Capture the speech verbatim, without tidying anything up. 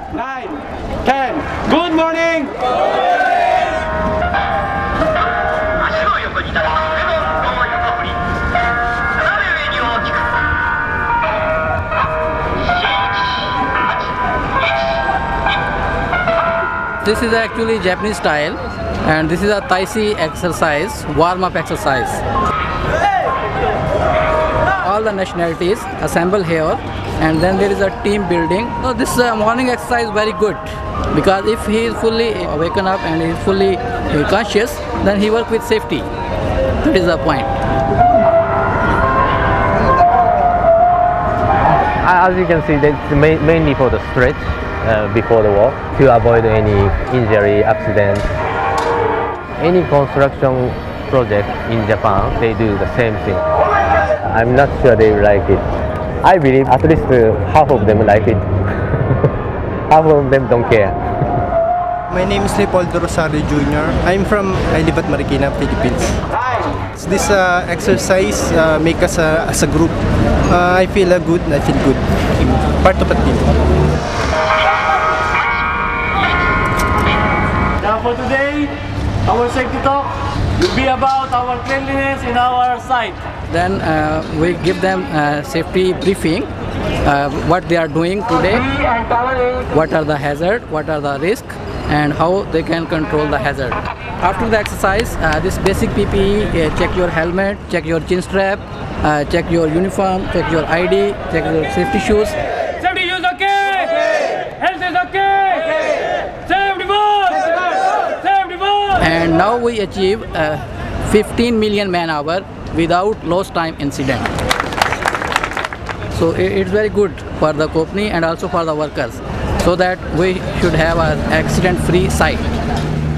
nine, ten. Good morning! This is actually Japanese style, and this is a taiso exercise, warm-up exercise. All the nationalities assemble here, and then there is a team building. So this uh, morning exercise is very good, because if he is fully awakened up and he is fully uh, conscious, then he works with safety. That is the point. As you can see, it's ma mainly for the stretch uh, before the walk to avoid any injury, accident. Any construction project in Japan, they do the same thing. I'm not sure they like it. I believe at least uh, half of them like it. Half of them don't care. My name is Leopoldo Rosario Junior I'm from, I live at Marikina, Philippines. This uh, exercise uh, make us uh, as a group. Uh, I feel uh, good, I feel good. Part of a team. Now for today, our safety talk will be about our cleanliness in our site. Then uh, we give them uh, safety briefing, uh, what they are doing today, what are the hazards, what are the risks, and how they can control the hazard. After the exercise, uh, this basic P P E, uh, check your helmet, check your chin strap, uh, check your uniform, check your I D, check your safety shoes. Safety shoes okay? Okay. Health is okay? Okay. Safety first! Safety first! And now we achieve uh, fifteen million man hour without lost time incident. So it, it's very good for the company and also for the workers, so that we should have an accident free site.